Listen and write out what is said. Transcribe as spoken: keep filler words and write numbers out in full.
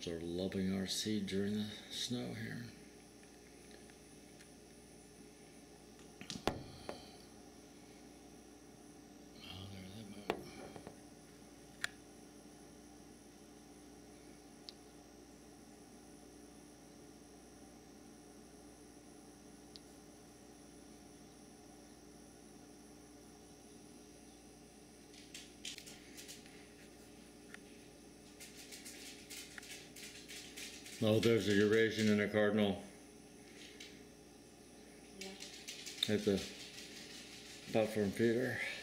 Birds are loving our seed during the snow here. Oh, there they move. Oh, there's a Eurasian and a cardinal. Yeah. At the platform feeder.